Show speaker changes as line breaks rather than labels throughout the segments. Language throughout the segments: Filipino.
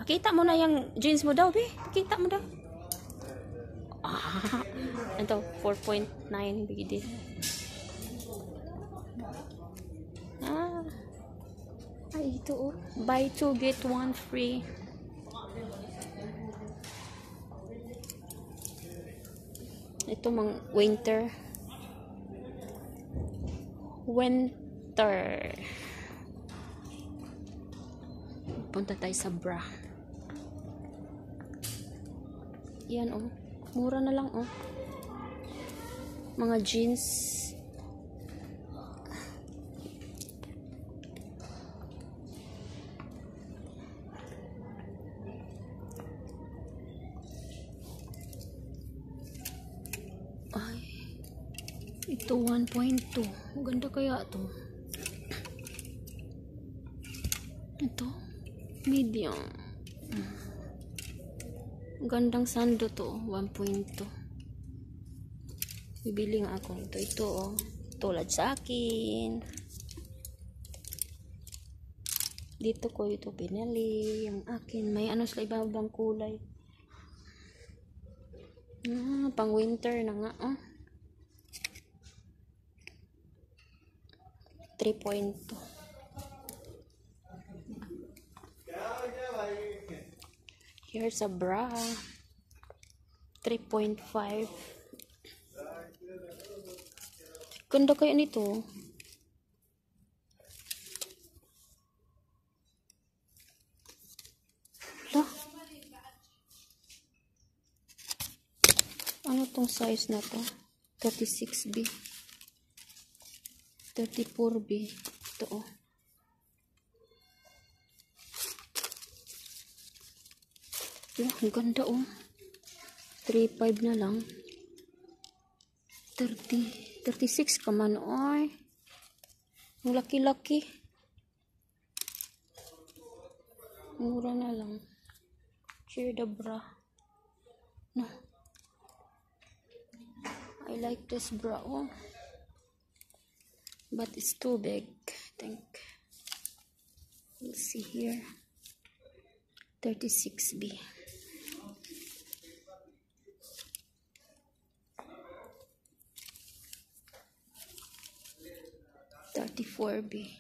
Pakita mo na yung jeans mo daw, be. Pakita mo daw. Ah, ito, 4.9 bigidi. Ah, ay, ito oh. Buy 2, get 1 free. Ito mang winter. Punta tayo sa bra. Yan oh. Mura na lang oh. Mga jeans. Ay. Ito 1.2. Ganda kaya to. Ito. Medium. Gandang sando to, 1.2. Bibili nga ako ito oh. Tulad sa akin. Dito ko ito pinili. Yung akin, may ano sila ibang kulay. Pang winter na nga oh. 3.2. Here's a bra. 3.5. Ganda kayo nito. Lah. Ano tong size na to? 36B. 34B. Ito oh. Ang ganda oh. 3.5 na lang. 36 ka man oy. Ang laki-laki. Mura na lang. Share the bra. No. I like this bra oh. But it's too big, I think. We'll see here. 36B. 34B.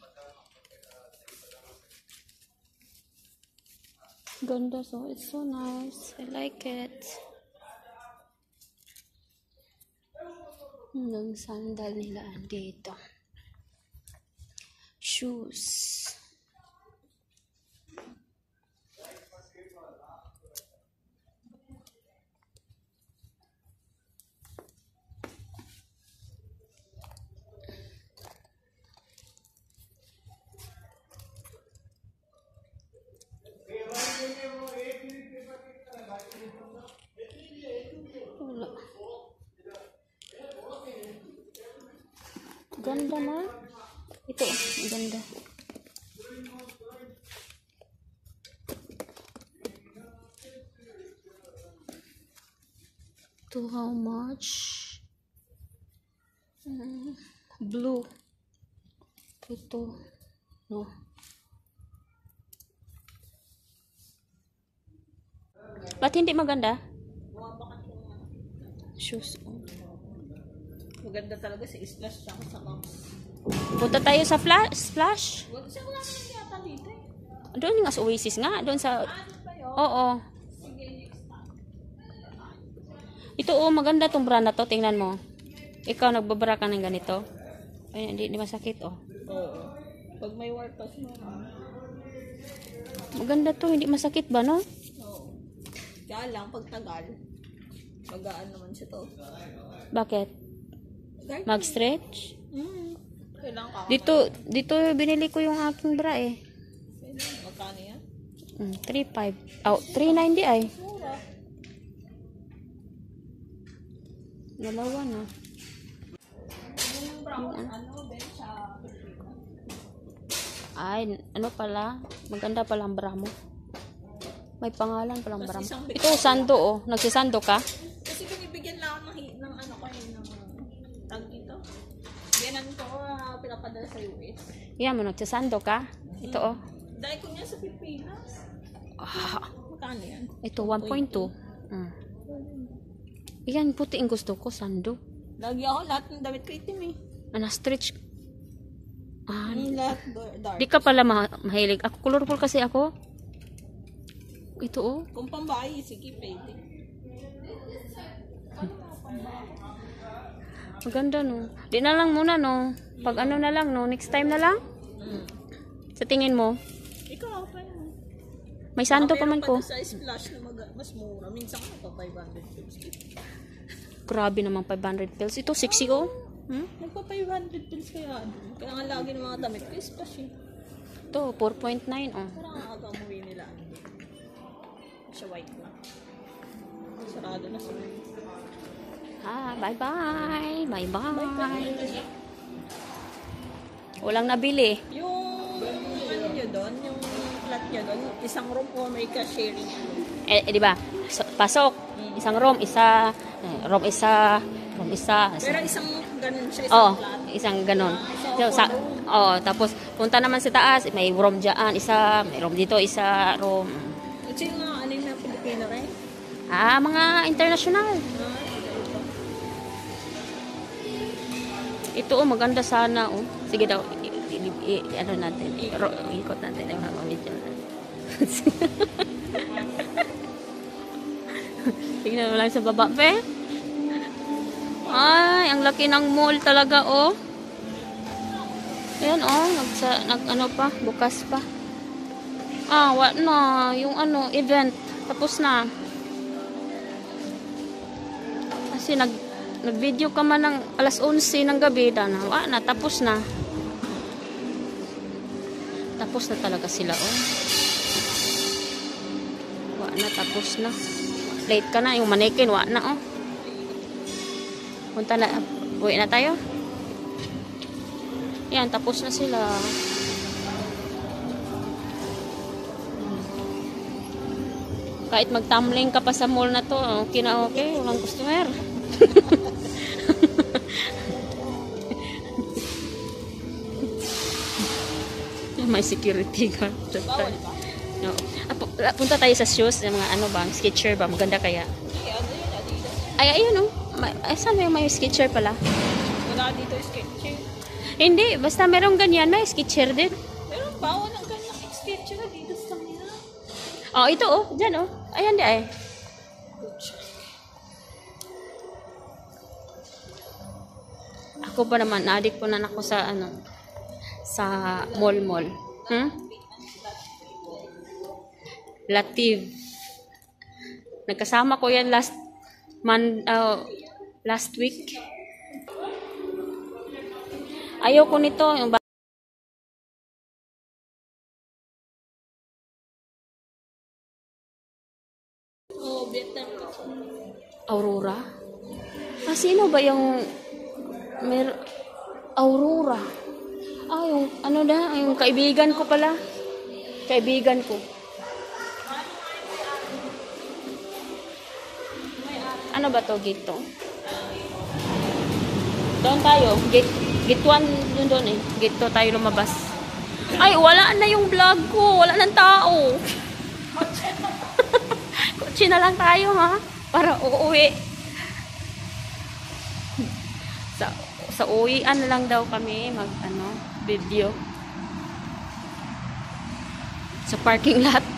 Ganda, so it's so nice. I like it. Yung sandal nila dito. Shoes. Wala. Ganda man. Ito, ganda. To how much? Blue. Ito. No. Ba't hindi maganda? Shoes.
Maganda talaga sa Splash tsaka sa Max.
Punta tayo sa Splash.
Kasi wala naman yata dito eh.
Doon nga sa Oasis nga. Doon sa... Oo.
Sige, next time.
Ito oh, maganda tong bra na to. Tingnan mo. Ikaw nagbabara ka ng ganito. Ay, hindi masakit oh.
Oo. Pag may workouts mo.
Maganda to. Hindi masakit ba no?
Oo. Kaya lang, pag tagal, magaan naman siya to.
Bakit? Mag-stretch?
Kailangan ka.
Dito binili ko yung aking bra eh.
Magkano yan?
3.5. Oh, 3.90 ay.
Mura.
Dalawa na.
Yung brown, ano, Ben, sa
Ay, ano pala? Maganda pala ang bra mo. May pangalan palang bra mo. Ito, sando oh. Nagsisando ka?
Kasi binibigyan lang ako ng ano ko yun, ng tag dito. Ganan ko, pinapadala sa US.
Yan mo, nagsisando ka? Ito oh.
Dahil ko niya sa Pilipinas. Magkano yan?
Ito, 1.2. Yan, puti ang gusto ko, sando.
Lagi ako, lahat ng damit ko itim eh.
Stretch.
Lahat dark.
Di ka pala mahilig. Ako, colorful kasi ako. Ito, oh.
Kung pambahay, sige, pwede.
Maganda, no? Di na lang muna, no? Pag ano na lang, no? Next time na lang? Sa tingin mo?
Ikaw, pa yan.
May sando pa man ko.
Sa splash na mas mura. Minsan ka pa 500 pesos.
Grabe naman 500 pills. Ito, 60, oh.
Nagpa 500 pesos kaya. Kaya nga lagi ng mga damit ko, splash eh.
Ito, 4.9, oh.
Parang ang aga umuwi nila. Siya white na. Sarado na sila.
Bye-bye. Bye-bye. Walang nabili.
Yung ano nyo doon, yung flat nyo doon, isang room o may ka-sharing.
Di ba? Pasok. Isang room, isa. Room isa.
Pero isang ganun siya,
Oh,
isang flat.
isang ganon. Tapos punta naman sa taas, may room dyan, isa, may room dito, isa, room.
Ito yung mga ano yung Pilipino rin.
Mga international. Ito, oh, maganda sana, oh. Sige daw, ano natin, ikot natin, yung mga video natin. Tingnan mo lang sa baba, pe. Ay, ang laki ng mall talaga, oh. Ayan, oh, ano pa, bukas pa. What na, yung ano, event, tapos na. Kasi nag-video ka man ng alas 11 ng gabi, na, tapos na. Tapos na talaga sila, oh. Na, tapos na. Late ka na, yung mannequin, na, oh. Punta na, buwi na tayo. Yan, tapos na sila. Kahit mag-tumbling ka pa sa mall na to, okay na okay, walang customer. May security guard.
Bawal ba?
No. Punta tayo sa shoes, yung mga ano ba, Skechers ba, maganda kaya?
Ano yun, Adidas?
Ay, ayun oh. Saan may Skechers pala?
Wala dito Skechers.
Hindi, basta merong ganyan, may Skechers din.
Pero bawal ang ganyang Skechers, Adidas lang nila.
Oh, ito oh, dyan oh. Ayan di ay. Ako pa naman, na-addict po na ako sa ano, sa mall. Lativ. Nagkasama ko yan last week. Ayaw ko nito. Yung
Vietnam.
Aurora? Sino ba yung Aurora? Yung ano yung kaibigan ko pala. Kaibigan ko. Ano ba to, gate to? Doon tayo. Gate 1 doon eh. Gate 2 tayo lumabas. Ay, wala na yung vlog ko. Wala nang tao. Kotse na lang tayo, ha? Para uuwi. Sa uwian na lang daw kami video. Sa parking lot.